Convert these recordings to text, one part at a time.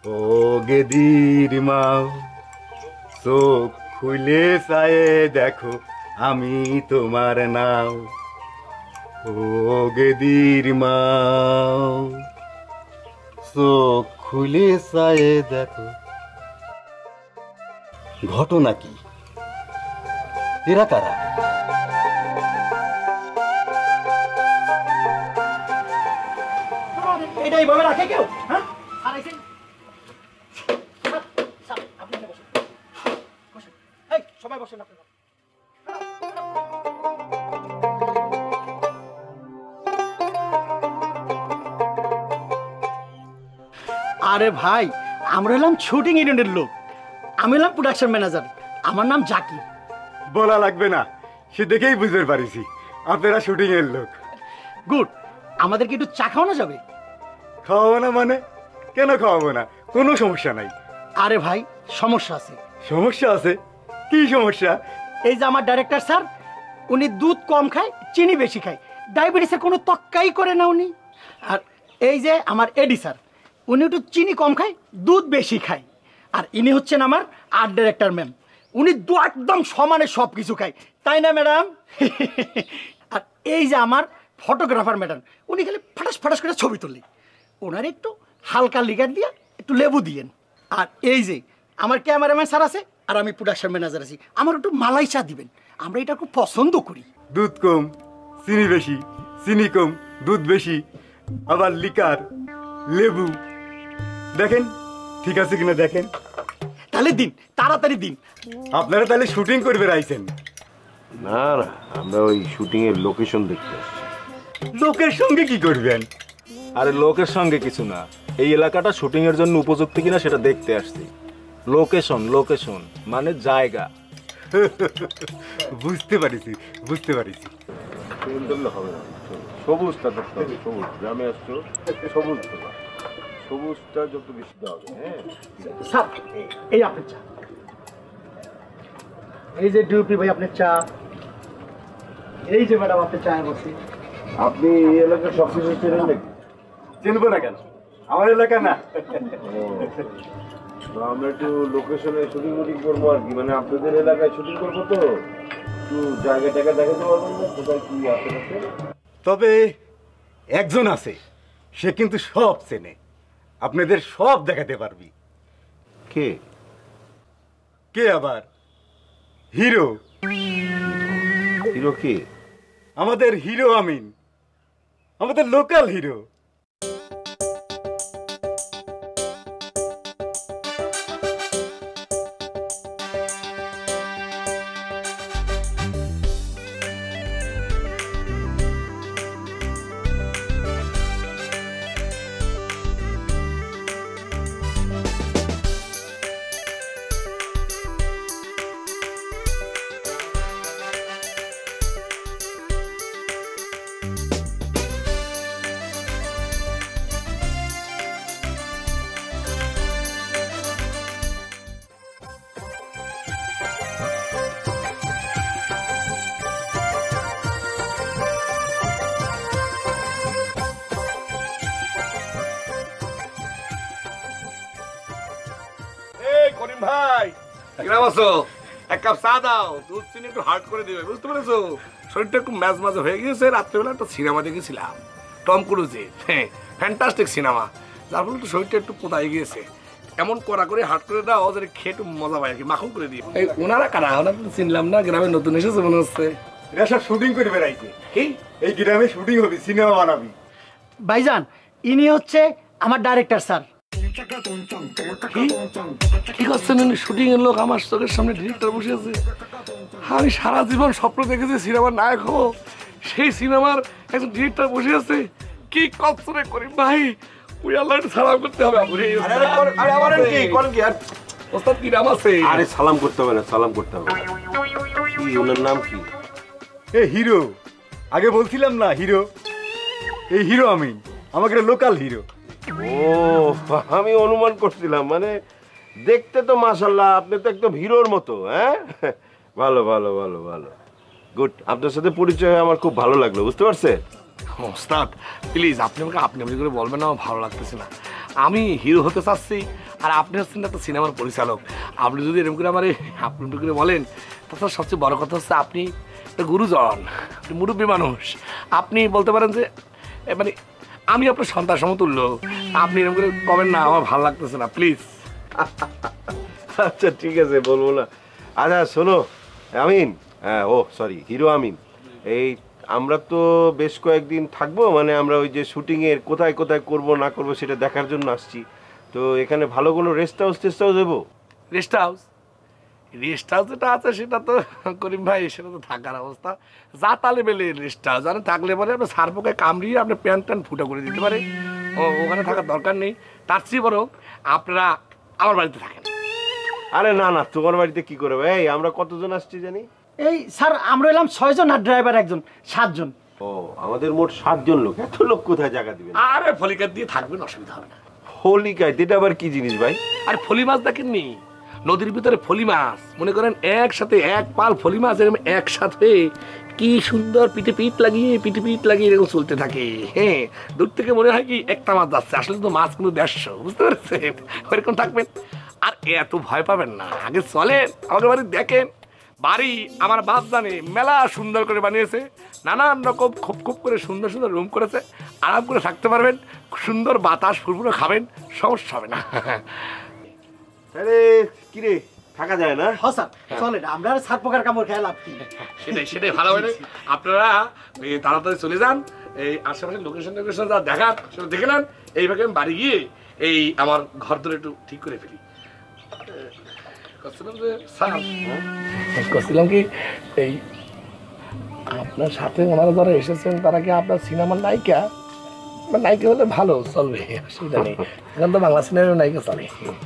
ও গেদির মাও চোখ খুলে চায়ে দেখো আমি তোমার নাও। ও গেদির মাও চোখ খুলে চায়ে দেখো। ঘটনা কি? এরা কারা? এটাই ভাবে রাখে কেউ? হ্যাঁ, সবাই বসেন আপনারা। আরে ভাই, আমরা হলাম শুটিং ইউনিটের লোক। আমি হলাম প্রোডাকশন ম্যানেজার। আমার নাম জাকির। বলা লাগবে না, সে দেখেই বুঝতে পারিছি আপনারা শুটিং এর লোক। গুড। আমাদেরকে একটু চা খাওয়ানো যাবে? খাওয়াবো না মানে? কেন খাওয়াবো না? কোনো সমস্যা নাই। আরে ভাই, সমস্যা আছে। সমস্যা আছে? কি সমস্যা? এই যে আমার ডাইরেক্টর স্যার, উনি দুধ কম খায়, চিনি বেশি খায়, ডায়াবেটিসের কোনো তক্কাই করে না উনি। আর এই যে আমার এডি স্যার, উনি একটু চিনি কম খায়, দুধ বেশি খায়। আর ইনি হচ্ছেন আমার আর্ট ডাইরেক্টর ম্যাম, উনি একদম সমানে সব কিছু খায়, তাই না ম্যাডাম? আর এই যে আমার ফটোগ্রাফার ম্যাডাম, উনি খালি ফাটাস ফাটাস করে ছবি তুললেন। ওনার একটু হালকা লিগার দিয়া একটু লেবু দিয়েন। আর এই যে আমার ক্যামেরাম্যান স্যার আছে, আর আমি প্রোডাকশন ম্যানেজার আছি, আমার একটু মালাই চা দিবেন, আমরা এটা খুব পছন্দ করি। দুধ কম, চিনি বেশি, চিনি কম, দুধ বেশি, আবার লিকার, লেবু। দেখেন ঠিক আছে কিনা দেখেন। তাহলে দিন, তাড়াতাড়ি দিন। আপনারা তাহলে শুটিং করবে আইছেন? না না, আমরা ওই শুটিং এর লোকেশন দেখতে আসছি। লোকের সঙ্গে কি করবেন? আরে লোকের সঙ্গে কিছু না, এই এলাকাটা শুটিং এর জন্য উপযুক্ত কিনা সেটা দেখতে আসছি। লোকেশন, লোকেশন মানে জায়গা। বুঝতে পারিছি, বুঝতে পারিছি। হবে না, সবুজটা দেখতে হবে। সবুজ গ্রামে আসছো, সবুজ দেবা। সবুজটা যত বেশি দেওয়া হবে। হ্যাঁ স্যার, এই আপনার চা। এই যে ডিউপি ভাই আপনার চা। এই যে ম্যাডাম আপনার চা বসি। আপনি এই এলাকার সব কিছু চেনেন নাকি? চিনবো না কেন? আমার এলাকা না। তো আমরা একটু লোকেশনে শুটিং করবো আর কি, মানে আপনাদের এলাকায় শুটিং করবো, তো একটু জায়গা টাকা দেখাতে পারবেন না কোথায় কি আশেপাশে? তবে একজন আছে, সে কিন্তু সব চেনে, আপনাদের সব দেখাতে পারবি। কে? কে আবার? হিরো। হিরো কে? আমাদের হিরো আমিন, আমাদের লোকাল হিরো। ভাই কেমন আছো? এক কাপ চা দাও, দুধ চিনি একটু হার্ড করে দিবে, বুঝতে পেরেছো? শরীরটা একটু ম্যাজ ম্যাজ হয়ে গিয়েছে। রাত্রেবেলা একটা সিনেমা দেখেছিলাম, টম ক্রুজের, হ্যাঁ ফ্যান্টাস্টিক সিনেমা, যার ফলে একটু শরীরটা একটু পোতাই গিয়েছে। এমন কড়া করে হার্ড করে দাও যে খেয়ে একটু মজা পায় আর কি, মাখন করে দিই। এই ওনারা কারা? ওনারা তো চিনলাম না, গ্রামে নতুন এসেছে মনে হচ্ছে। এরা সব শুটিং করে বেড়াইছে। কি এই গ্রামে শুটিং হবে, সিনেমা বানাবি? ভাইজান, ইনি হচ্ছে আমার ডাইরেক্টর স্যার। কি করছেন উনি? শুটিং এর লোক, আমার চোখের সামনে ডিরেক্টর বসে আছে। আমি সারা জীবন স্বপ্ন দেখেছি সিনেমার নায়ক হবো, সেই সিনেমার একজন ডিরেক্টর বসে আছে। কি কষ্টে করি ভাই, ওই আল্লাহ সালাম করতে হবে। ওস্তাদ কি নাম আছে? আরে সালাম করতে হবে না, সালাম করতে হবে। কি ওনার নাম কি? এ হিরো, আগে বলছিলাম না হিরো। এই হিরো আমিন, আমাকে লোকাল হিরো। ও আমি অনুমান করছিলাম, মানে দেখতে তো মাশাআল্লাহ আপনি তো একদম হিরোর মতো। হ্যাঁ ভালো ভালো ভালো ভালো, গুড। আপনার সাথে পরিচয় হয়ে আমার খুব ভালো লাগলো, বুঝতে পারছেন? ওস্তাদ প্লিজ আপনি আমাকে আপনি করে বলবেন না, আমার ভালো লাগতেছে না। আমি হিরো হতে চাচ্ছি, আর আপনি হচ্ছেন একটা সিনেমার পরিচালক। আপনি যদি এরকম করে আমার আপনি করে বলেন, তাছাড়া সবচেয়ে বড় কথা হচ্ছে আপনি একটা গুরুজন, আপনি মুরব্বী মানুষ। আপনি বলতে পারেন যে মানে আমি আপনার সন্তান সমতুল্য। আপনি এরকম করে কবেন না, আমার ভালো লাগতেছে না, প্লিজ। আচ্ছা ঠিক আছে, বলবো না। আচ্ছা শোনো আমিন, হ্যাঁ ও সরি হিরো আমিন, এই আমরা তো বেশ কয়েকদিন থাকবো, মানে আমরা ওই যে শুটিংয়ের কোথায় কোথায় করব না করব সেটা দেখার জন্য আসছি। তো এখানে ভালো কোনো রেস্ট হাউস দেবো? রেস্ট হাউস যেটা আছে সেটা তো করিম ভাই, সেটা তো থাকার অবস্থা যা তালে বেলে রেস্ট হাউস আর থাকলে পরে আপনার সার পোকায় কামড়িয়ে আপনার প্যান্ট ট্যান্ট ফুটা করে দিতে পারে। ওখানে থাকার দরকার নেই, তার চেয়ে বরং আপনারা আমার বাড়িতে থাকেন। আরে না না, তোমার বাড়িতে কি করবে? এই আমরা কতজন আসছি জানি? এই স্যার আমরা এলাম 6 জন আর ড্রাইভার একজন, 7 জন। ও আমাদের মোট 7 জন লোক। এত লোক কোথায় জায়গা দিবেন? আরে ফলিকার দিয়ে থাকবেন, অসুবিধা হবে না। হোলিকায় এটা আবার কি জিনিস ভাই? আর ফলি মাছ দেখেননি? নদীর ভিতরে ফলি মাছ, মনে করেন একসাথে এক পাল ফলি মাছ এরকম একসাথে কি সুন্দর পিঠে পিঠ লাগিয়ে এরকম চলতে থাকে। হ্যাঁ, দূর থেকে মনে হয় কি একটা মাছ যাচ্ছে, আসলে তো মাছ কিন্তু 150, বুঝতে পারছেন? ওইরকম থাকবেন। আর এত ভয় পাবেন না, আগে চলেন আমাদের বাড়ি দেখেন। বাড়ি আমার বাপ জানে মেলা সুন্দর করে বানিয়েছে, নানান রকম খুব খুব করে সুন্দর সুন্দর রুম করেছে, আরাম করে থাকতে পারবেন, সুন্দর বাতাস ফুরফুরে খাবেন, সমস্যা হবে না। আরে কিরে থাকা যায় না? হ্যাঁ স্যার চলেন, আমরা আর সার পোকার কামড় খেয়ে লাভ কি? সেটাই ভালো হবে। আপনারা তাড়াতাড়ি চলে যান, এই আশেপাশের লোকেশন যা দেখান সেটা দেখে নেন। এইভাবে আমি বাড়ি গিয়ে এই আমার ঘর ধরে একটু ঠিক করে ফেলি। করছিলাম কি, এই আপনার সাথে ওনারা যারা এসেছেন তারা কি আপনার সিনেমার নায়িকা? নায়িকা হলে ভালো চলবে, অসুবিধা নেই। এখন তো বাংলা সিনেমার নায়িকা চলে।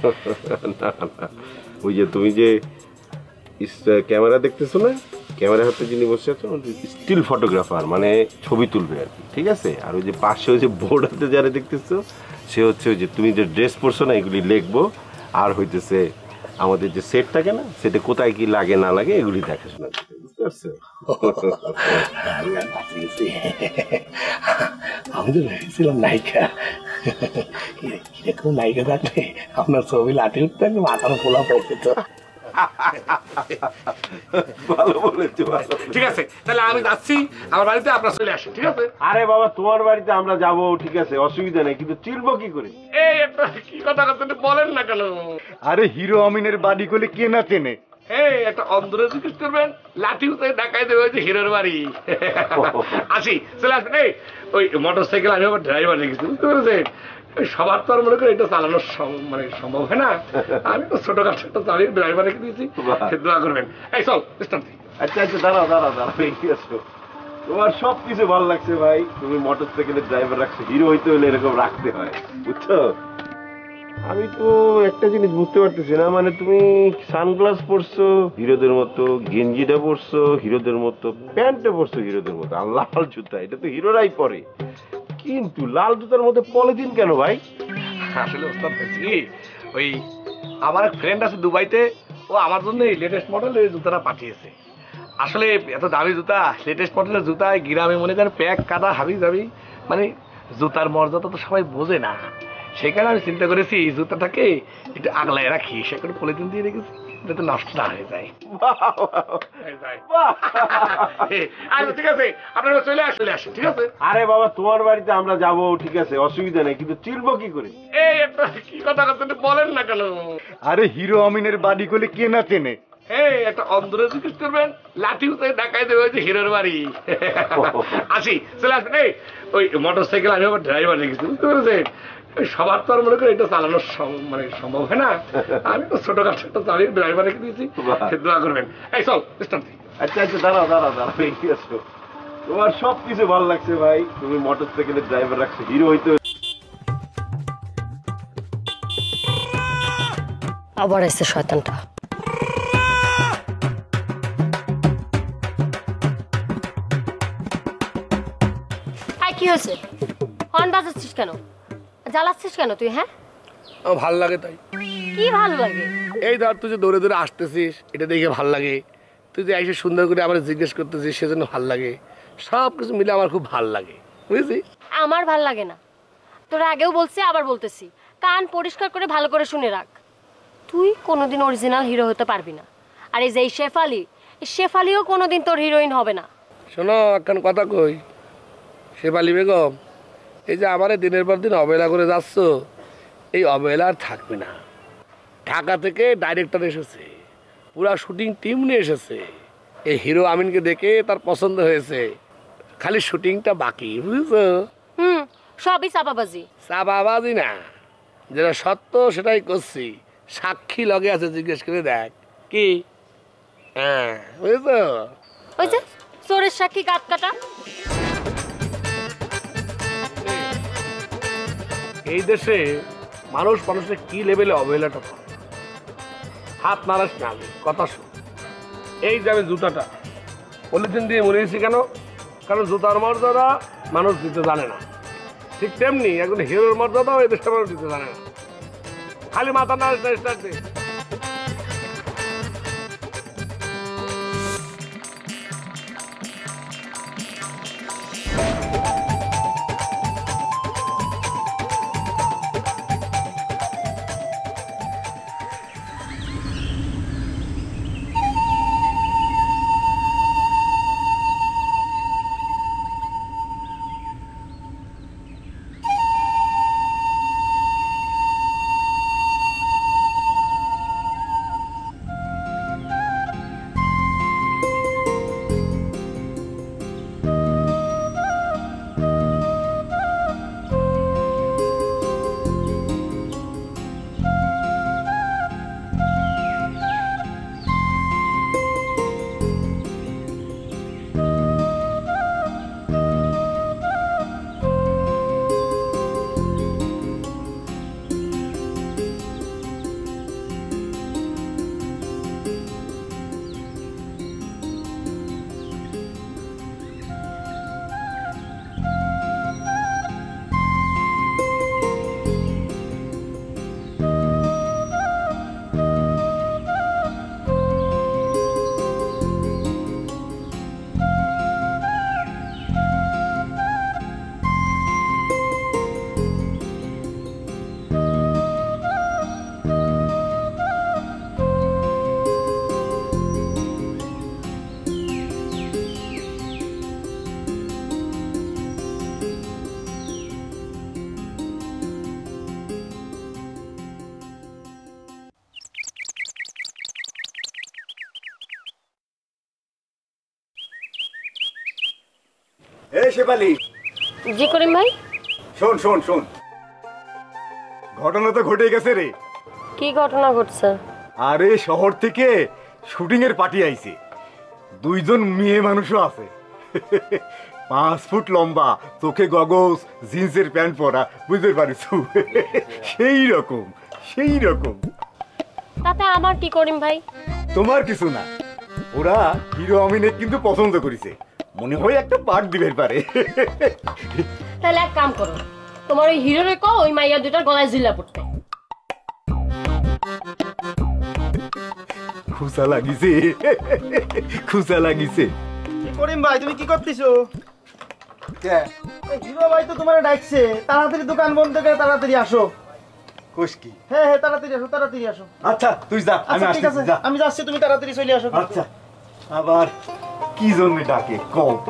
ওই যে তুমি যে ক্যামেরা দেখতেছো না, ক্যামেরার হাতে যিনি বসে আছেন স্টিল ফটোগ্রাফার, মানে ছবি তুলবে আর কি, ঠিক আছে? আর ওই যে পাশে ওই যে বোর্ড হাতে যারা দেখতেছো সে হচ্ছে ওই যে তুমি যে ড্রেস পরছো না এগুলি লিখবো, আর হইতেছে আমাদের যে সেট থাকে না সেটা কোথায় কি লাগে না লাগে এগুলি দেখাশোনা করতে, বুঝতে পারছো? আমি তো ভেবেছিলাম নায়িকা, এরকম নায়িকা থাকলে আপনার ছবি লাঠি উঠতে মাথার পোলা পড়তে। তো ভালো বলেছো, ঠিক আছে, তাহলে আমি যাচ্ছি আমার বাড়িতে, আপনার চলে আসেন, ঠিক আছে? আরে বাবা তোমার বাড়িতে আমরা যাবো, ঠিক আছে, অসুবিধা নেই, কিন্তু চিনবো কি করে? এই একটা কি কথা বলেন না কেন? আরে হিরো আমিনের বাড়ি করলে কে না চেনে? এই একটা অন্ধরে জিজ্ঞেস করবেন, লাঠি উঠে দেখাই দেবে যে হিরোর বাড়ি। আসি, চলে আসেন। এই ওই মোটর সাইকেল আমি আবার ড্রাইভার রেখেছি, বুঝতে পেরেছেন? সবার তো আর মনে করি এটা চালানো মানে সম্ভব হয় না, আমি তো ছোটখাটো একটা চালিয়ে ড্রাইভার রেখে দিয়েছি, দোয়া করবেন। এই চল স্টার্ট। আচ্ছা দাঁড়াও এগিয়ে আসো। তোমার সব কিছু ভালো লাগছে ভাই, তুমি মোটর সাইকেলের ড্রাইভার রাখছো, হিরো হইতে হলে এরকম রাখতে হয়, বুঝছো? আমি তো একটা জিনিস বুঝতে পারতেছি না, মানে তুমি সানগ্লাস পরছো হিরোদের মতো, গেঞ্জিটা পরছো হিরোদের মতো, প্যান্টটা পরছো হিরোদের মতো, আর লাল জুতা এটা তো হিরোরাই পরে, কিন্তু লাল জুতার মধ্যে পলিথিন কেন ভাই? আসলে ওস্তাদ হয়েছে কি, ওই আমার এক ফ্রেন্ড আছে দুবাইতে, ও আমার জন্য এই লেটেস্ট মডেলের জুতাটা পাঠিয়েছে। আসলে এত দামি জুতা, লেটেস্ট মডেলের জুতা গ্রামে মনে করেন প্যাক কাদা হাবি যাবি, মানে জুতার মর্যাদা তো সবাই বোঝে না। সেখানে আমি চিন্তা করেছি এই জুতাটাকে একটু আগলায় রাখি, সেখানে পলিথিন দিয়ে রেখেছি যাতে নষ্ট না হয়ে যায়। আচ্ছা ঠিক আছে, আপনারা চলে আসেন, ঠিক আছে? আরে বাবা তোমার বাড়িতে আমরা যাবো, ঠিক আছে, অসুবিধা নেই, কিন্তু চিনবো কি করে? এই একটা কি কথা বলেন না কেন? আরে হিরো আমিনের বাড়ি করলে কে না চেনে? এই একটা অন্ধরে জিজ্ঞেস করবেন, লাঠি উঠে দেখাই দেবে যে হিরোর বাড়ি। আসি, চলে আসেন। এই ওই মোটর সাইকেল আমি আবার ড্রাইভার রেখেছি, বুঝতে পেরেছেন? সবার তো আর মনে করি এটা চালানো মানে সম্ভব হয় না, আমি তো ছোটখাটো একটা চালিয়ে ড্রাইভার রেখে দিয়েছি, দোয়া করবেন। এই চল স্টার্ট। আচ্ছা দাঁড়াও এগিয়ে আসো। তোমার সব কিছু ভালো লাগছে ভাই, তুমি মোটর সাইকেলের ড্রাইভার রাখছো, হিরো হইতে আবার আসছে শয়তানটা। কি হয়েছে? হর্ন বাজাচ্ছিস কেন? জ্বালাচ্ছিস কেন তুই? হ্যাঁ আমার ভাল লাগে তাই। কি ভালো লাগে? এই ধর তুই যে দৌড়ে দৌড়ে আসতেছিস এটা দেখে ভাল লাগে, তুই যে এসে সুন্দর করে আমার জিজ্ঞেস করতেছিস সেজন্য ভাল লাগে, সব কিছু মিলে আমার খুব ভাল লাগে, বুঝেছিস? আমার ভাল লাগে না, তোরা আগেও বলছি আবার বলতেছি, কান পরিষ্কার করে ভালো করে শুনে রাখ। তুই কোনোদিন অরিজিনাল হিরো হতে পারবি না। আর এই যে এই শেফালি, এই শেফালিও কোনোদিন তোর হিরোইন হবে না। শোনো একখান কথা কই, শেফালি বেগম, এই যে আমারে দিনের পর দিন অবহেলা করে যাচ্ছ, এই অবহেলা আর থাকবে না। ঢাকা থেকে ডাইরেক্টর এসেছে, পুরা শুটিং টিম নিয়ে এসেছে। এই হিরো আমিনকে দেখে তার পছন্দ হয়েছে, খালি শুটিংটা বাকি, বুঝেছো? সবই চাপাবাজি। চাপাবাজি না, যেটা সত্য সেটাই করছি। সাক্ষী লগে আছে, জিজ্ঞেস করে দেখ। কি? হ্যাঁ, বুঝেছো? ওই যে চোরের সাক্ষী কাঠ কাটা। এই দেশে মানুষ মানুষের কি লেভেলে অবহেলাটা করে। হাত নাড়াস না, কথা শোন। এই যে আমি জুতাটা পলিথিন দিয়ে মুড়িয়েছি কেন? কারণ জুতার মর্যাদা মানুষ দিতে জানে না। ঠিক তেমনি একজন হিরোর মর্যাদাও এই দেশটা মানুষ দিতে জানে না। খালি মাথা নাড়াস না, স্টার্ট দে। এই শেফালি, জি করিম ভাই। শোন শোন শোন, ঘটনা তো ঘটে গেছে রে। কি ঘটনা ঘটছে? আরে শহর থেকে শুটিং এর পার্টি আইছে, দুইজন মেয়ে মানুষও আছে। 5 ফুট লম্বা, চোখে গগস, জিন্সের প্যান্ট পরা, বুঝতে পারিস? সেই রকম সেই রকম। তাতে আমার কি করিম ভাই? তোমার কিছু না, ওরা হিরো আমিনে কিন্তু পছন্দ করেছে, মনে হয় একটা পার্ট দিবে পারে। তাহলে এক কাম করো, তোমার ওই হিরোরে কও ওই মাইয়া দুটার গলায় ঝুলা পড়তে। খুশা লাগিছে, খুশা লাগিছে। করিম ভাই তুমি কি করতেছো? হিরো ভাই তো তোমার ডাকছে, তাড়াতাড়ি দোকান বন্ধ করে তাড়াতাড়ি আসো। খুশকি? হ্যাঁ হ্যাঁ, তাড়াতাড়ি আসো, তাড়াতাড়ি আসো। আচ্ছা তুই যা, আমি আচ্ছা ঠিক আসছি, আছে, যা। আমি যাচ্ছি, তুমি তাড়াতাড়ি চলে আসো। আচ্ছা, আবার কি জন্য ডাকে কও তো?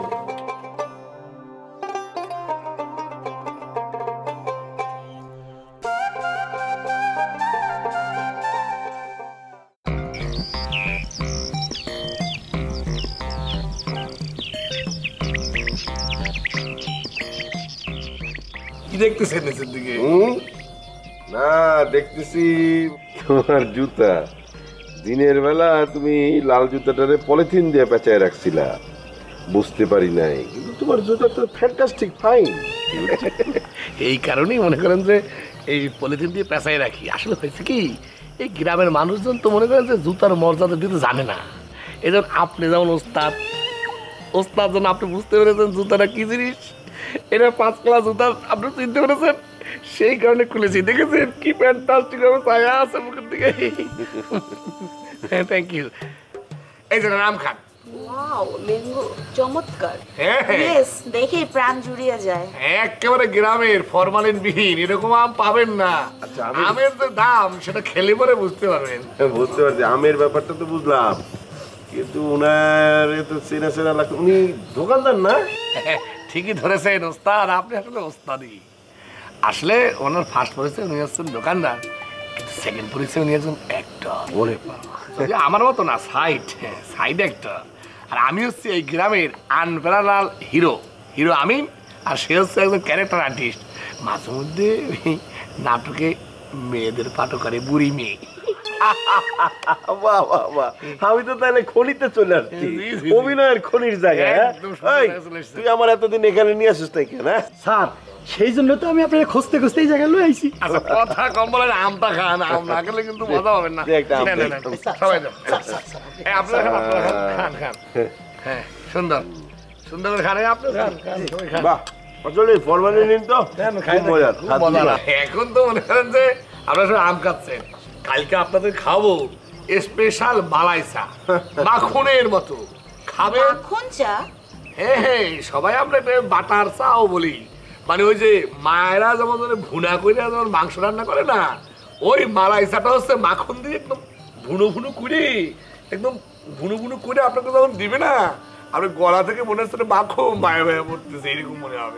কি দেখতেছেন নিচের দিকে? না, দেখতেছি তোমার জুতা। দিনের বেলা তুমি লাল জুতাটারে পলিথিন দিয়ে পেঁচায় রাখছিলা, বুঝতে পারি নাই, কিন্তু তোমার জুতা তো ফ্যান্টাস্টিক ফাইন। এই কারণেই মনে করেন যে এই পলিথিন দিয়ে পেঁচাই রাখি। আসলে হয়েছে কি, এই গ্রামের মানুষজন তো মনে করেন যে জুতার মর্যাদা দিতে জানে না। এই জন্য আপনি যেমন ওস্তাদ, ওস্তাদ যেন আপনি বুঝতে পেরেছেন জুতাটা কি জিনিস। এটা 5 ক্লাস জুতা আপনি চিনতে পেরেছেন, সেই কারণে খুলেছি। দেখেছেন কি ফ্যান্টাস্টিক ভাবে ছায়া আছে মুখের দিকে। Thank you. এই যে রাম খান, ওয়াও লেঙ্গু চমৎকার। হ্যাঁ, হ্যাঁ। ইয়েস, দেখে প্রাণ জুড়িয়ে যায়। একেবারে গ্রামের ফরমালিন বিহীন এরকম আম পাবেন না। আচ্ছা, আমের যে দাম সেটা খেলে পরে বুঝতে পারবেন। বুঝতে পারছি, আমের ব্যাপারটা তো বুঝলাম, কিন্তু উনার তো চেনা চেনা লাগতো। উনি দোকানদার না? ঠিকই ধরেছেন ওস্তাদ, আপনি আসলে ওস্তাদই। আসলে ওনার ফার্স্ট পরিচয় উনি হচ্ছেন দোকানদার, কিন্তু সেকেন্ড পরিচয় উনি একজন অ্যাক্টর। ওরে বাবা, আমার মতো না, সাইড অ্যাক্টর। আর আমি হচ্ছি এই গ্রামের আনপ্যারালাল হিরো আমিন, আর সে হচ্ছে একজন ক্যারেক্টার আর্টিস্ট। মাঝে মধ্যে নাটকে মেয়েদের পাঠও করে, বুড়ি মেয়ে। বাহ বাহ বাহ, আমি তো তাহলে খনিতে চলে আসছি, অভিনয়ের খনির জায়গায়। একদম সুন্দর এই, জায়গায় চলে এসেছে। তুই আমার এতদিন এখানে নিয়ে আসিস তাই কেন? স্যার সেই জন্য তো আমি আপনার খুঁজতে খুঁজতে এই জায়গায় লয়ে আইছি। আচ্ছা, কথা কম বলেন, আমটা খান। আম না খেলে কিন্তু মজা হবে না। দে একটা আম, নেন, দে। নেন, সবাই যান। এই, আপনারা খান, আপনারা খান, খান। হ্যাঁ, সুন্দর সুন্দর করে খান, এই আপনি খান, সবাই খান। বাহ, আসলে ফরমালিন নিন তো, খুব মজার। খুব মজার। এখন তো মনে করেন যে আপনারা সব আম খাচ্ছেন, কালকে আপনাদের খাবো স্পেশাল মালাইচা, মাখনের মতো খাবেন। মাখন চা? হ্যাঁ, সবাই আমরা একটা বাটার চাও বলি। মানে ওই যে মায়েরা যেমন ভুনা করে যেমন মাংস রান্না করে না, ওই মালাইচাটা হচ্ছে মাখন দিয়ে একদম ভুনো ভুনো করে, একদম ভুনো ভুনো করে আপনাকে যখন দিবে না, আপনি গলা থেকে মনে হচ্ছে মাখো মায়া মায়া পড়তেছে, এরকম মনে হবে।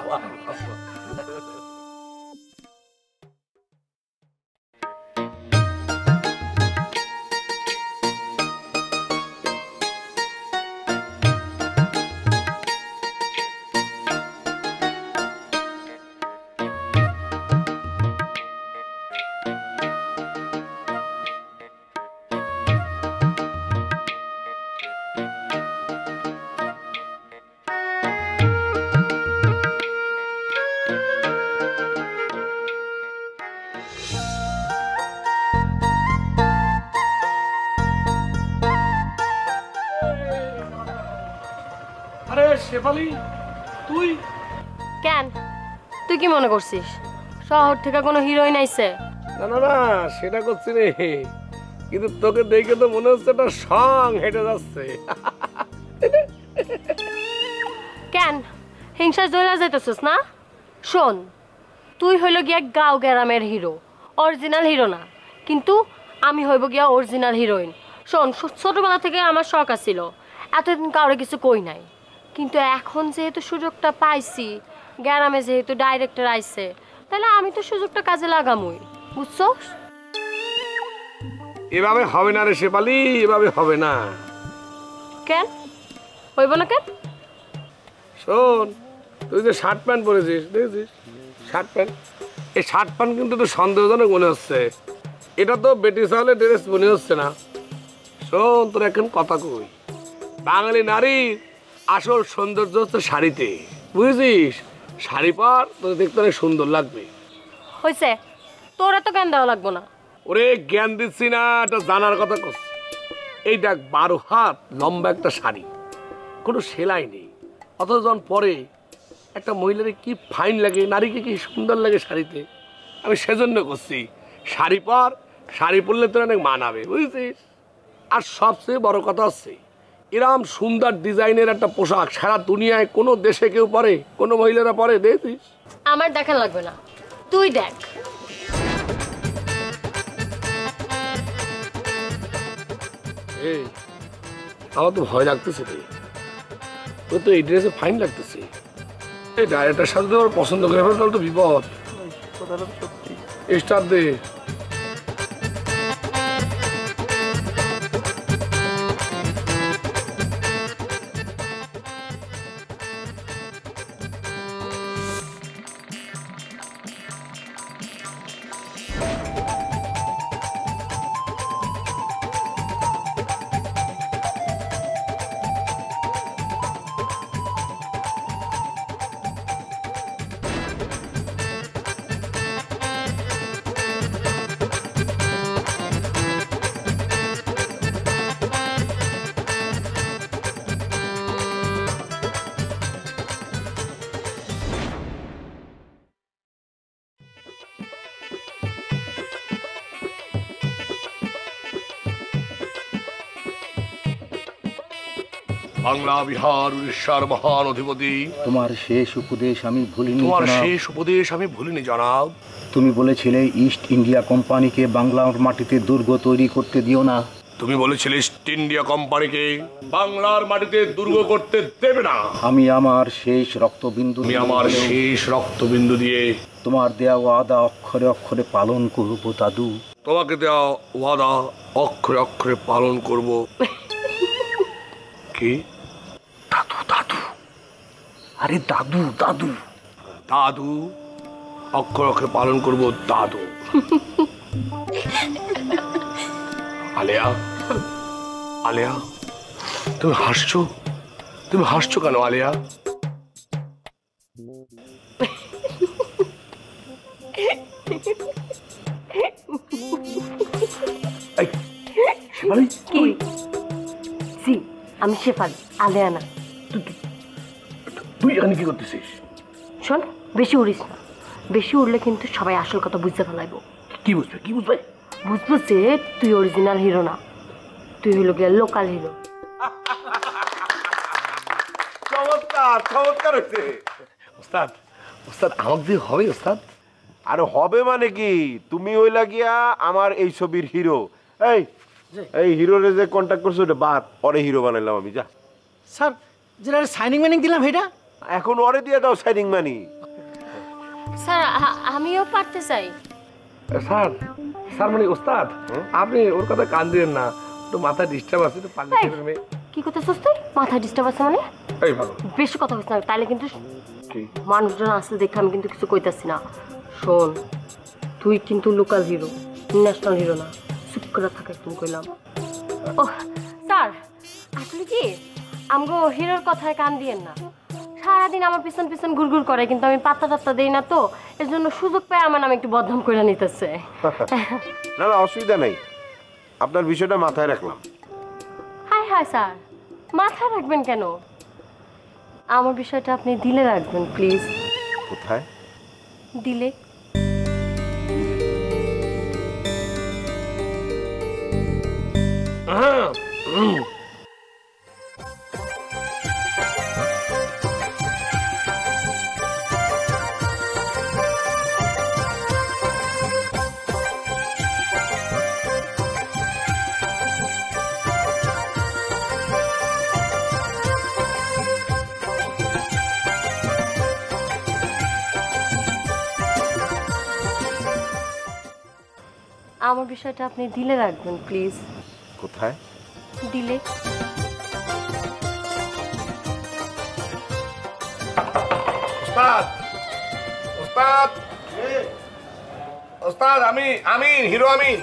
আরে শেফালি, তুই কেন, তুই কি মনে করছিস শহর থেকে কোনো হিরোইন আইছে? না না না, সেটা করছি রে, কিন্তু তোকে দেখে তো মনে হচ্ছে একটা সং হেঁটে যাচ্ছে। কেন হিংসা জ্বলা যাইতেছিস না? শোন, তুই হইল গিয়া গাঁও গ্রামের হিরো, অরিজিনাল হিরো না, কিন্তু আমি হইব গিয়া অরিজিনাল হিরোইন। শোন, ছোটবেলা থেকে আমার শখ আছিল, এতদিন কাউরে কিছু কই নাই, কিন্তু এখন যেহেতু সুযোগটা পাইছি, গ্রামে যেহেতু ডাইরেক্টর আইছে, তাহলে আমি তো সুযোগটা কাজে লাগামই, বুঝছস? এভাবে হবে না রে শেফালি, এভাবে হবে না। কেন হইব না কেন? শোন, তুই যে শার্ট প্যান্ট পরেছিস, দেখেছিস শার্ট প্যান্ট, এই শার্ট প্যান্ট কিন্তু তো সন্দেহজনক মনে হচ্ছে, এটা তো বেটি চাউলের ড্রেস মনে হচ্ছে না। শোন, তোর এখন কথা কই, বাঙালি নারীর আসল সৌন্দর্য হচ্ছে শাড়িতে, বুঝেছিস? শাড়ি পর তোর দেখতে অনেক সুন্দর লাগবে। হয়েছে, তোর এত জ্ঞান দেওয়া লাগবো না। ওরে জ্ঞান দিচ্ছি না, এটা জানার কথা করছি। এই দেখ, 12 হাত লম্বা একটা শাড়ি, কোনো সেলাই নেই, অথচ যখন পরে একটা মহিলার কি ফাইন লাগে, নারীকে কি সুন্দর লাগে শাড়িতে। আমি সেজন্য করছি, শাড়ি পর, শাড়ি পরলে তোর অনেক মানাবে, বুঝেছিস? আর সবচেয়ে বড় কথা হচ্ছে, এরম সুন্দর ডিজাইনের একটা পোশাক সারা দুনিয়ায় কোনো দেশে কেউ পরে, কোনো মহিলারা পরে, দেখছিস? আমার দেখা লাগবে না, তুই দেখ। এই, আমার তো ভয় লাগতেছে রে, তোর তো এই ড্রেসে ফাইন লাগতেছে। এই ডাইরেক্টর সাথে তো আমার পছন্দ করে ফেলে, তাহলে তো বিপদ। স্টার দে। বাংলা বিহার উড়িষ্যার মহান অধিপতি, তোমার শেষ উপদেশ আমি ভুলিনি তোমার জনাব। শেষ উপদেশ আমি ভুলিনি জনাব। তুমি বলেছিলে ইস্ট ইন্ডিয়া কোম্পানিকে বাংলার মাটিতে দুর্গ তৈরি করতে দিও না। তুমি বলেছিলে ইস্ট ইন্ডিয়া কোম্পানিকে বাংলার মাটিতে দুর্গ করতে দেবে না। আমি আমার শেষ রক্তবিন্দু আমি আমার শেষ রক্তবিন্দু দিয়ে তোমার দেয়া ওয়াদা অক্ষরে অক্ষরে পালন করব দাদু। তোমাকে দেওয়া ওয়াদা অক্ষরে অক্ষরে পালন করব। কি? দাদু দাদু, আরে দাদু দাদু দাদু অক্ষরে অক্ষরে পালন করব দাদু। আলেয়া, আলেয়া, তুমি হাসছো? তুমি হাসছো কেন আলেয়া? কি? জি, আমি শেফালি, আলেয়া না। তুই এখানে কি করতেছিস? শোন, বেশি উড়িস না। বেশি উড়লে কিন্তু সবাই আসল কথা বুঝতে ফেলাইব। কি বুঝবে? কি বুঝবে? বুঝবো যে তুই অরিজিনাল হিরো না, তুই হলো গিয়ে লোকাল হিরো। চমৎকার চমৎকার হয়েছে ওস্তাদ। ওস্তাদ আমাকে দিয়ে হবে ওস্তাদ? আরে হবে মানে কি, তুমি হইলা গিয়া আমার এই ছবির হিরো। এই হিরোরে যে কন্ট্যাক্ট করছো ওটা বাদ, ওরে হিরো বানাইলাম আমি। যা স্যার, যেটা সাইনিং ম্যানিং দিলাম এটা এখন ওরে দিয়ে দাও সাইনিং মানি। স্যার আমিও পারতে চাই। স্যার, স্যার মানে ওস্তাদ আপনি ওর কথা কান দিবেন না, একটু মাথায় ডিস্টার্ব আছে, একটু পাল্টে দেবেন। মেয়ে কি করতেছিস তুই? মাথায় ডিস্টার্ব আছে মানে? এই ভালো বেশি কথা হচ্ছে না, তাইলে কিন্তু কি? মানুষজন আসলে দেখে আমি কিন্তু কিছু কইতাছি না। শোন, তুই কিন্তু লোকাল হিরো, ন্যাশনাল হিরো না। চুপ করে থাকে তুমি কইলাম। ও স্যার, আসলে কি আমগো হিরোর কথায় কান দিয়েন না। সারাদিন আমার পিছন পিছন ঘুরঘুর করে, কিন্তু আমি পাত্তা টাত্তা দেই না, তো এর জন্য সুযোগ পেয়ে আমার নামে একটু বদনাম করে নিতেছে। না না অসুবিধা নেই, আপনার বিষয়টা মাথায় রাখলাম। হাই হাই স্যার, মাথায় রাখবেন কেন? আমার বিষয়টা আপনি দিলে রাখবেন প্লিজ। কোথায়? দিলে। আমার বিষয়টা আপনি দিলে রাখবেন প্লিজ। কোথায়? দিলে। ওস্তাদ, ওস্তাদ, ওস্তাদ, আমি আমিন, হিরো আমিন।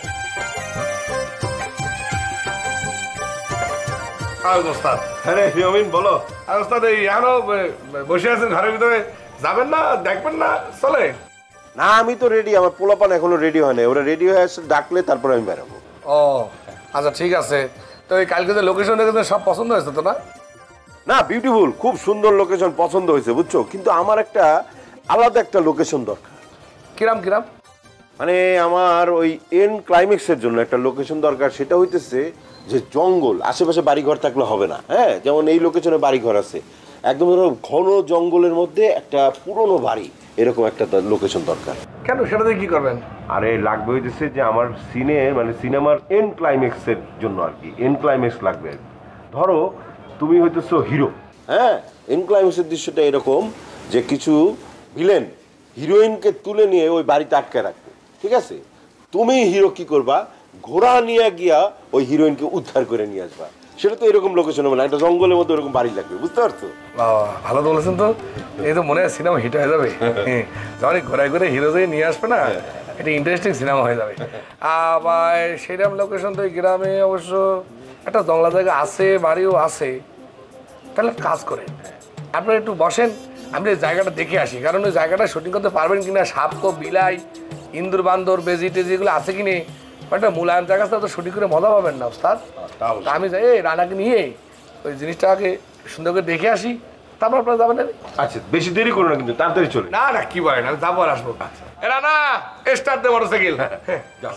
ওস্তাদ, আরে হিরোমিন বলো। আর ওস্তাদ এই এখনো বসে আছেন ঘরের ভিতরে, যাবেন না? দেখবেন না? চলে না আমি তো রেডি, আমার পোলাপান এখনো রেডি হয় না, ওরা রেডি হয়ে আসে ডাকলে তারপর আমি বেরোবো। ও আচ্ছা ঠিক আছে। তো এই কালকে যে লোকেশন দেখেছেন সব পছন্দ হয়েছে তো? না না বিউটিফুল, খুব সুন্দর লোকেশন পছন্দ হয়েছে বুঝছো, কিন্তু আমার একটা আলাদা একটা লোকেশন দরকার। কিরাম কিরাম? মানে আমার ওই এন্ড ক্লাইম্যাক্সের জন্য একটা লোকেশন দরকার। সেটা হইতেছে যে জঙ্গল, আশেপাশে বাড়িঘর থাকলে হবে না। হ্যাঁ, যেমন এই লোকেশনে বাড়িঘর আছে, একদম ধরো ঘন জঙ্গলের মধ্যে একটা পুরনো বাড়ি, এরকম একটা লোকেশন দরকার। কেন, সেটাতে কি করবেন? আরে লাগবে হইতেছে যে আমার মানে সিনেমার এন্ড ক্লাইম্যাক্সের জন্য আর কি, এন্ড ক্লাইম্যাক্স লাগবে। ধরো তুমি হইতেছো হিরো, হ্যাঁ, এন্ড ক্লাইম্যাক্সের দৃশ্যটা এরকম যে কিছু ভিলেন হিরোইনকে তুলে নিয়ে ওই বাড়িতে আটকে রাখবে, ঠিক আছে? তুমি হিরো কি করবা, ঘোড়া নিয়ে গিয়া ওই হিরোইনকে উদ্ধার করে নিয়ে আসবা। সেটা তো এরকম লোকেশন হবে না, একটা জঙ্গলের মধ্যে এরকম বাড়ি লাগবে, বুঝতে পারছো? ভালো তো বলেছেন তো, এই তো মনে হয় সিনেমা হিট হয়ে যাবে। যখন ঘোরায় ঘুরে হিরো দিয়ে নিয়ে আসবে না, এটা ইন্টারেস্টিং সিনেমা হয়ে যাবে। আবার সেরকম লোকেশন তো গ্রামে অবশ্য একটা জঙ্গলা জায়গা আছে, বাড়িও আছে। তাহলে কাজ করেন, আপনারা একটু বসেন, আমি এই জায়গাটা দেখে আসি, কারণ ওই জায়গাটা শুটিং করতে পারবেন কিনা, সাপ তো বিলাই, ইন্দুর বান্দর, বেজি টেজি এগুলো আছে কিনে, একটা মূল্যায়ন জায়গা তো শুটিং করে মজা পাবেন না ওস্তাদ। আমি যাই রানাকে নিয়ে ওই জিনিসটাকে সুন্দর করে দেখে আসি, তারপর আপনারা যাবেন। আচ্ছা বেশি দেরি করো না কিন্তু, তাড়াতাড়ি চলে। না না কি বলেন, আমি যাবো আর আসবো। রানা স্টার্ট দে মোটরসাইকেল। যাও।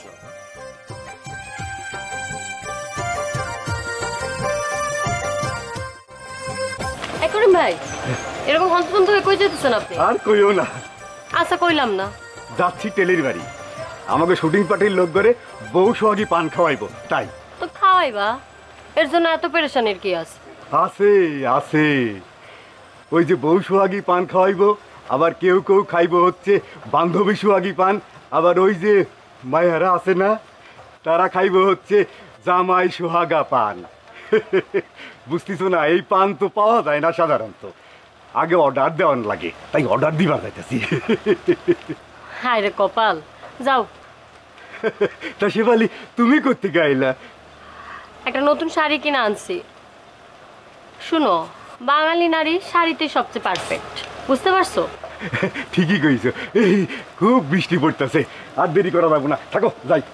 ভাই এরকম হন্তদন্ত হয়ে কই যেতেছেন আপনি? আর কইও না, আচ্ছা কইলাম না। যাচ্ছি টেলির বাড়ি, আমাকে শুটিং পার্টির লোক করে বউ সোহাগী পান খাওয়াইবো, তাই। তো খাওয়াইবা, এর জন্য এত পেরেশানির কি আছে? আছে আছে, ওই যে বউ সোহাগী পান খাওয়াইবো, আবার কেউ কেউ খাইবো হচ্ছে বান্ধবী সোহাগী পান, আবার ওই যে মায়েরা আছে না, তারা খাইবো হচ্ছে জামাই সোহাগা পান। বুঝতেছো না, এই পান তো পাওয়া যায় না সাধারণত, আগে অর্ডার দেওয়ান লাগে, তাই অর্ডার দিবা যাইতেছি। হায় রে কপাল, যাও। তা শেফালি, তুমি করতে গাইলা? একটা নতুন শাড়ি কিনে আনছি। শুনো, বাঙালি নারী শাড়িতে সবচেয়ে পারফেক্ট, বুঝতে পারছো? ঠিকই কইছো, এই খুব বৃষ্টি পড়তেছে, আর দেরি করা যাবো না, থাকো যাই।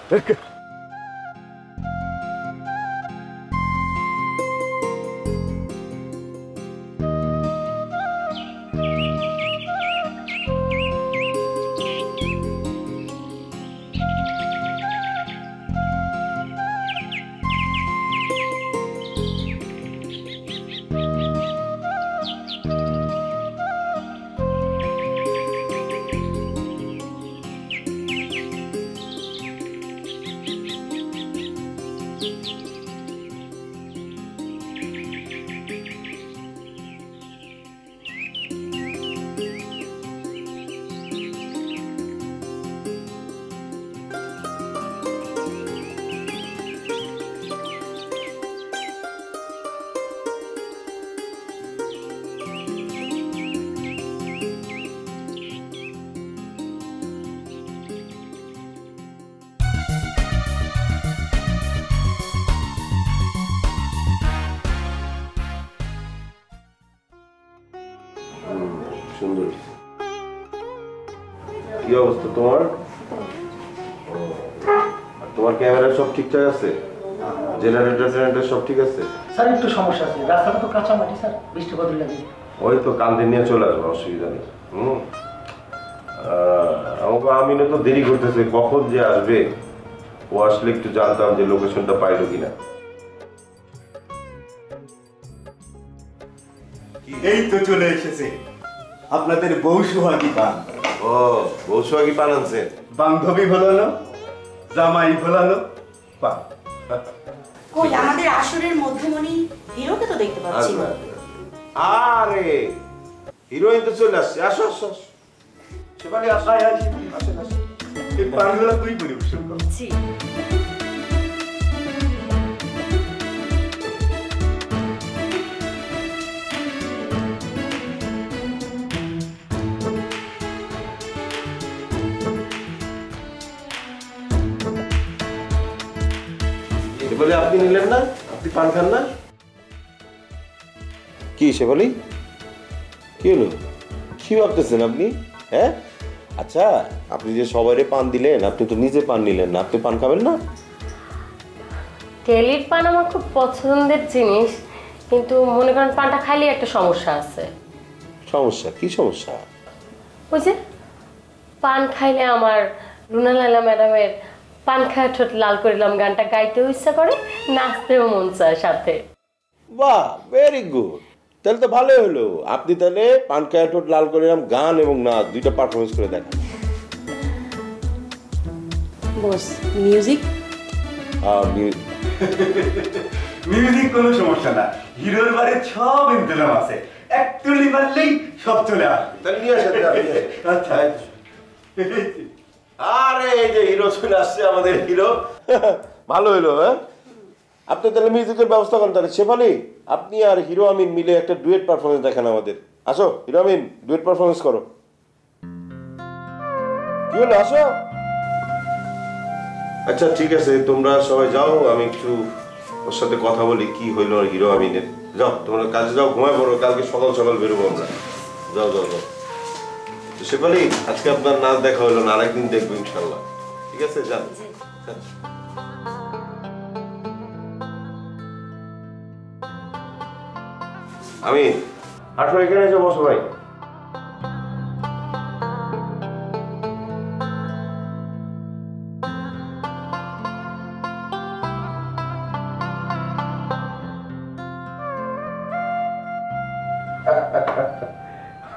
সুন্দর। কি অবস্থা তোমার? তোমার ক্যামেরা সব ঠিকঠাক আছে? জেনারেটর সব ঠিক আছে? স্যার একটু সমস্যা আছে, রাস্তাটা তো কাঁচা মাটি স্যার, বৃষ্টি বদল লাগে। ওই তো কালকে নিয়ে চলে আসবো, অসুবিধা নেই। আমাকে আমিনে তো দেরি করতেছে, কখন যে আসবে, ও আসলে একটু জানতাম যে লোকেশনটা পাইলো কিনা। এই তো চলে এসেছে আপনাদের বউ সোহাগী পান। ও, বউ সোহাগী পান আনছে? বান্ধবী ভোলানো, জামাই ভোলানো পান। কই আমাদের আসরের মধ্যমণি হিরোকে তো দেখতে পাচ্ছি না। আরে হিরোইন তো চলে আসছে, আসো আসো আসো। শেফালি আসো, আসেন আসেন। এই পানগুলো তুই পরিবেশন কর। জি। শেফালি আপনি নিলেন না? আপনি পান খান না? কি শেফালি, কি হলো? কি ভাবতেছেন আপনি? হ্যাঁ, আচ্ছা আপনি যে সবাইরে পান দিলেন, আপনি তো নিজে পান নিলেন না, আপনি পান খাবেন না? তেলির পান আমার খুব পছন্দের জিনিস, কিন্তু মনে করেন পানটা খাইলে একটা সমস্যা আছে। সমস্যা? কি সমস্যা? ওই যে পান খাইলে আমার রুনা লায়লা ম্যাডামের পান খায় ঠোঁট লাল করিলাম গানটা গাইতেও ইচ্ছা করে, নাচতেও মন চায় সাথে। বাহ, ভেরি গুড। তাহলে তো ভালোই হলো, আপনি তাহলে পান খায় ঠোঁট লাল করিলাম গান এবং নাচ দুইটা পারফরমেন্স করে দেখান। বস মিউজিক? মিউজিক কোনো সমস্যা না, হিরোর বাড়ি সব ইন্তজাম আছে, এক তুলি মারলেই সব চলে আসবে। তাহলে নিয়ে আসেন। আচ্ছা, আরে এই যে হিরো চলে আসছে, আমাদের হিরো। ভালো হইলো। হ্যাঁ, আপনি তাহলে মিউজিকের ব্যবস্থা করেন। তাহলে শেফালি, আপনি আর হিরো আমিন মিলে একটা ডুয়েট পারফরমেন্স দেখান আমাদের। আসো হিরো আমিন, ডুয়েট পারফরমেন্স করো। কি হলো, আসো। আচ্ছা ঠিক আছে, তোমরা সবাই যাও, আমি একটু ওর সাথে কথা বলি কি হইলো আর হিরো আমিনের। যাও তোমরা কাজে যাও, ঘুমায় পড়ো, কালকে সকাল সকাল বেরোবো আমরা। যাও যাও যাও। শেফালি, আজকে আপনার নাচ দেখা হলো না, আরেকদিন দেখবো ইনশাল্লাহ। ঠিক আছে, যান। আমি আসো, এখানে এসে বসো ভাই।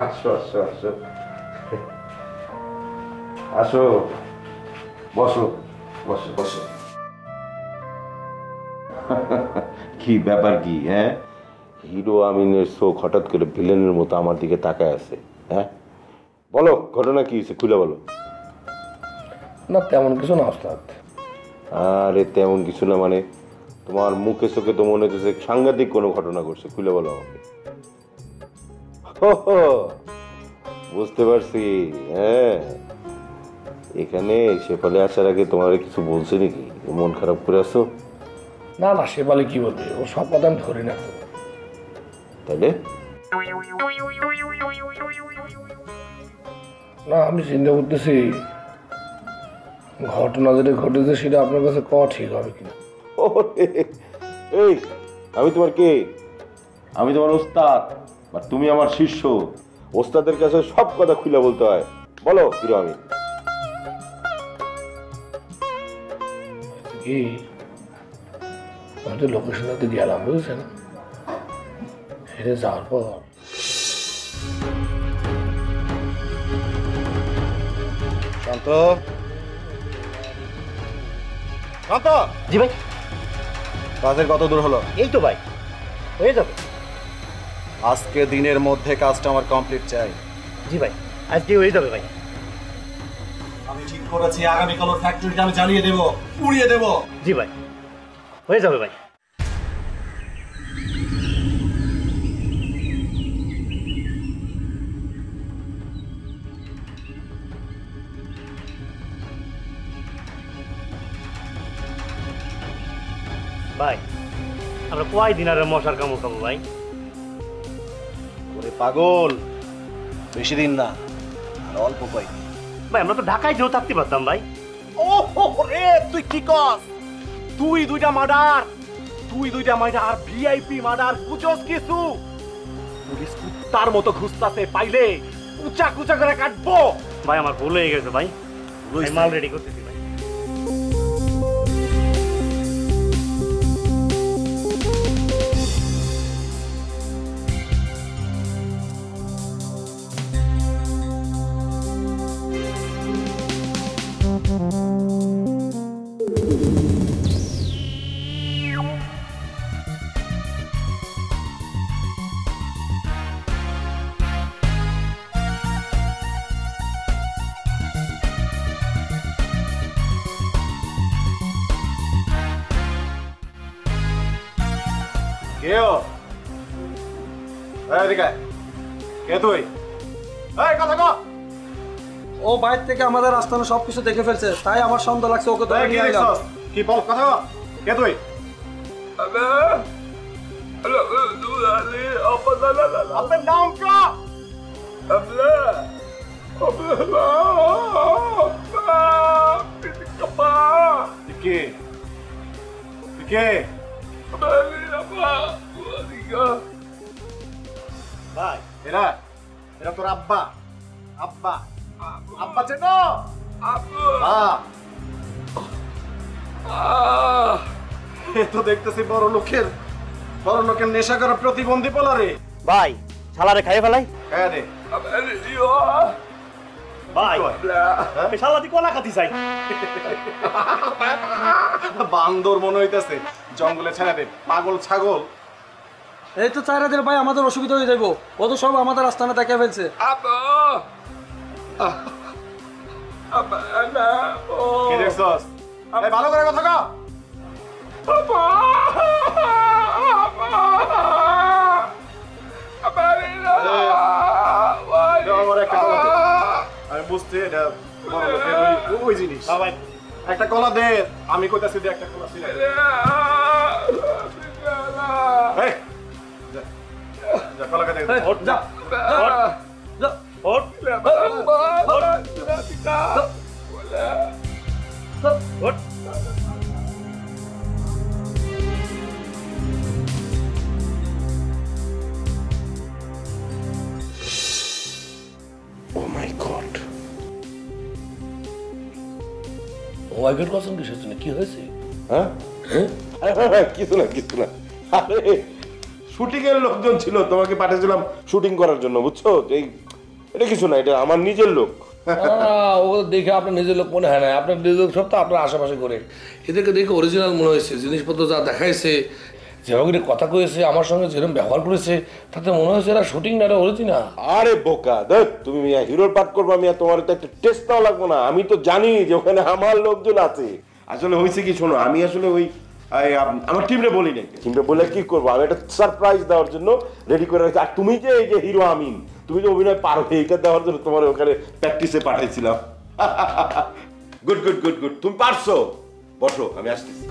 আসো আসো আসো আসো, বসো বসো বসো। কি ব্যাপার কি? হ্যাঁ, হিরো আমিনের চোখ হঠাৎ করে ভিলেনের মতো আমার দিকে তাকায় আছে। হ্যাঁ বলো, ঘটনা কি হয়েছে, খুলে বলো। না তেমন কিছু না ওস্তাদ। আরে তেমন কিছু না মানে? তোমার মুখে চোখে তো মনে হচ্ছে সাংঘাতিক কোনো ঘটনা ঘটছে, খুলে বলো আমাকে। বুঝতে পারছি। হ্যাঁ, এখানে শেফালি আসার আগে তোমার কিছু বলছে নাকি? মন খারাপ করে আসো? না না, শেফালি কি বলবে, ও সব কথা আমি ধরি না তো। তাহলে না, আমি চিন্তা করতেছি ঘটনা যেটা ঘটেছে সেটা আপনার কাছে কওয়া ঠিক হবে কিনা। এই, আমি তোমার কে? আমি তোমার ওস্তাদ, আর তুমি আমার শিষ্য। ওস্তাদের কাছে সব কথা খুলে বলতে হয়। বলো হিরো আমি। কি আমি তো লোকেশনটাতে গেলাম, বুঝছেন? সেটা যাওয়ার পর শান্ত, শান্ত। জি ভাই। কাজের কত দূর হলো? এই তো ভাই, হয়ে যাবে। আজকে দিনের মধ্যে কাজটা আমার কমপ্লিট চাই। জি ভাই, আজকে হয়ে যাবে ভাই। আমি ঠিক করেছি আগামীকাল ওর ফ্যাক্টরিটা আমি জ্বালিয়ে দেব, উড়িয়ে দেব। জি ভাই, হয়ে যাবে ভাই। ভাই, আমরা কয় দিন আর মশার কামড় খাবো ভাই? ওরে পাগল, বেশি দিন না, আর অল্প কয়েক। ভাই আমরা তো ঢাকায় যেও থাকতে পারতাম ভাই। ও রে, তুই কি কস? তুই দুইটা মার্ডার আর ভিআইপি মার্ডার বুঝোস কিছু? পুলিশ কুত্তার মতো ঘুরতাছে, পাইলে কুচা কুচা করে কাটবো। ভাই আমার ভুল হয়ে গেছে ভাই, আমি মাল রেডি করতেছি ভাই। কেউ এদিকে কে তুই? এই কথা কও। ও বাইরে থেকে আমাদের আস্তানা সবকিছু দেখে ফেলছে, তাই আমার সন্দেহ লাগছে ওকে ধরে নিয়ে এলাম। কি বল, কথা কও। কে তুই? আপনার নাম কা? কে কে? ভাই এরা এরা তোর আব্বা? আব্বা আব্বা চেনো? এ তো দেখতেছি বড় লোকের নেশা করা প্রতিবন্ধী বলা রে। ভাই শালারে খাইয়ে ফেলাই। হ্যাঁ রে ভাই, শালা দি কোলা খাতি চাই। বান্দর মনে হইতেছে, জঙ্গলে ছেড়ে দে, পাগল ছাগল। এই তো চাইরাদের ভাই আমাদের অসুবিধা হয়ে যাইব, ও তো সব আমাদের আস্তানা দেখে ফেলছে। কি দেখছস? এই ভালো করে কথা কও। আমি বুঝছি এটা বড় লোকের ওই জিনিস। একটা কলা দে, আমি কইতাছি দে একটা কলা ছিল। এই যা কলা কে দে। যা যা ওঠ ওঠ। ও মাই গড, ওয়াইগের কসম কিসের জন্য, কি হয়েছে? হ্যাঁ কিছু না কিছু না। আরে শুটিং এর লোকজন ছিল, তোমাকে পাঠিয়েছিলাম শুটিং করার জন্য, বুঝছো? এই এটা কিছু না, এটা আমার নিজের লোক। ও দেখে আপনার নিজের লোক মনে হয় না, আপনার নিজের লোক সব তো আপনার আশেপাশে করে। এদেরকে দেখে অরিজিনাল মনে হয়েছে, জিনিসপত্র যা দেখাইছে, যেভাবে কথা কয়েছে, আমার সঙ্গে যেরকম ব্যবহার করেছে, তাতে মনে হয়েছে এরা শুটিং না অরিজিনাল। আরে বোকা দেখ, তুমি মিয়া হিরোর পাঠ করবা মিয়া, তোমার তো একটা টেস্ট নাও লাগবো না? আমি তো জানি যে ওখানে আমার লোকজন আছে। আসলে হয়েছে কি শোনো, আমি আসলে ওই আমার টিমরে বলি নাই, টিমরে বলে কি করবো, আমি একটা সারপ্রাইজ দেওয়ার জন্য রেডি করে রাখছি। আর তুমি যে এই যে হিরো আমিন, তুমি যে অভিনয় পারো, এইটা দেওয়ার জন্য তোমার ওখানে প্র্যাকটিসে পাঠাইছিলাম। গুড গুড গুড গুড, তুমি পারছো, বসো, আমি আসতেছি।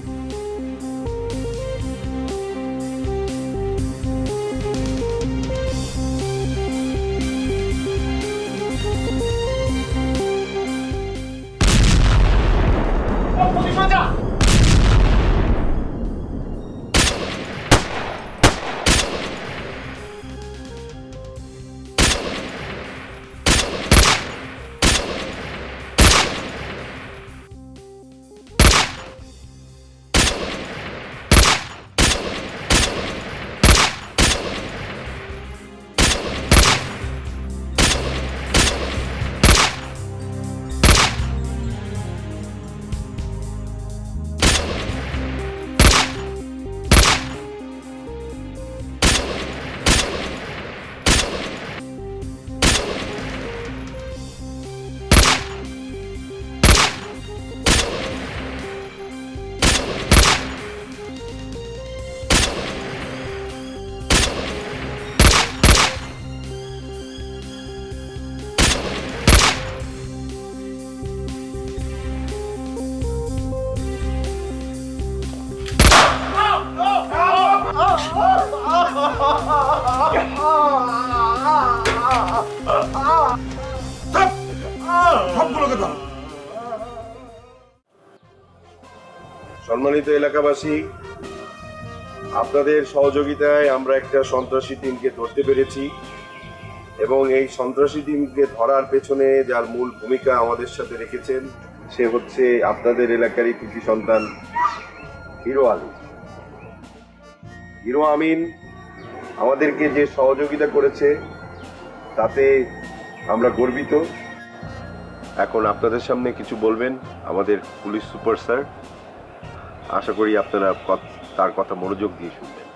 সম্মানিত এলাকাবাসী, আপনাদের সহযোগিতায় আমরা একটা সন্ত্রাসী টিমকে ধরতে পেরেছি এবং এই সন্ত্রাসী টিমকে ধরার পেছনে যার মূল ভূমিকা আমাদের সাথে রেখেছেন সে হচ্ছে আপনাদের এলাকারই কৃতি সন্তান হিরো আলী। হিরো আমিন আমাদেরকে যে সহযোগিতা করেছে তাতে আমরা গর্বিত। এখন আপনাদের সামনে কিছু বলবেন আমাদের পুলিশ সুপার স্যার, আশা করি আপনারা তার কথা মনোযোগ দিয়ে শুনবেন।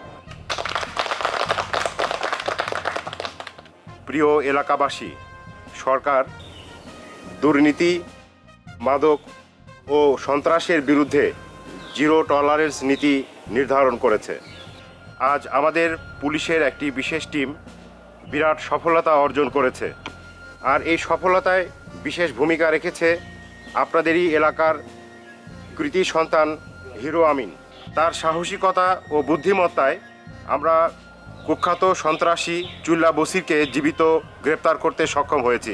প্রিয় এলাকাবাসী, সরকার দুর্নীতি, মাদক ও সন্ত্রাসের বিরুদ্ধে জিরো টলারেন্স নীতি নির্ধারণ করেছে। আজ আমাদের পুলিশের একটি বিশেষ টিম বিরাট সফলতা অর্জন করেছে, আর এই সফলতায় বিশেষ ভূমিকা রেখেছে আপনাদেরই এলাকার কৃতি সন্তান হিরো আমিন। তার সাহসিকতা ও বুদ্ধিমত্তায় আমরা কুখ্যাত সন্ত্রাসী চুল্লা বসিরকে জীবিত গ্রেপ্তার করতে সক্ষম হয়েছি।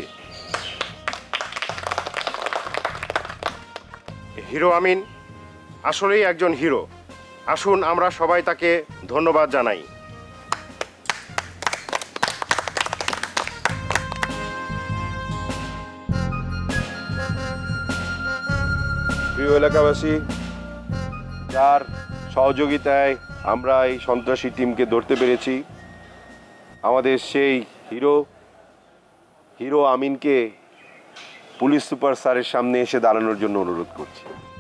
হিরো আমিন আসলেই একজন হিরো। আসুন আমরা সবাই তাকে ধন্যবাদ জানাই। প্রিয় এলাকাবাসী, যার সহযোগিতায় আমরা এই সন্ত্রাসী টিমকে ধরতে পেরেছি, আমাদের সেই হিরো আমিনকে পুলিশ সুপার স্যারের সামনে এসে দাঁড়ানোর জন্য অনুরোধ করছি।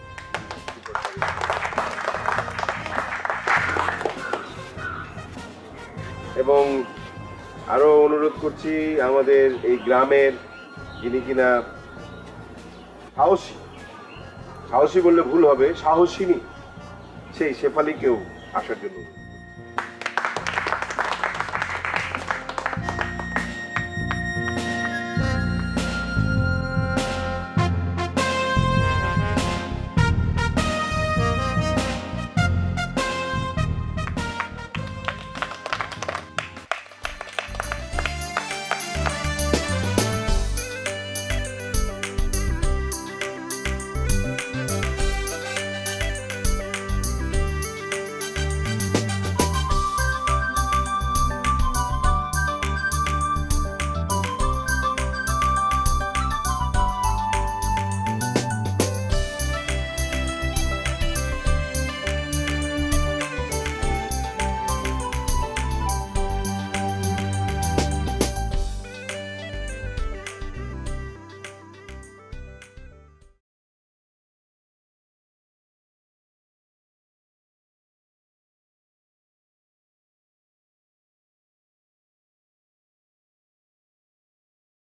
এবং আরও অনুরোধ করছি আমাদের এই গ্রামের যিনি কিনা সাহসী বললে ভুল হবে, সাহসিনী সেই শেফালিকেও আসার জন্য।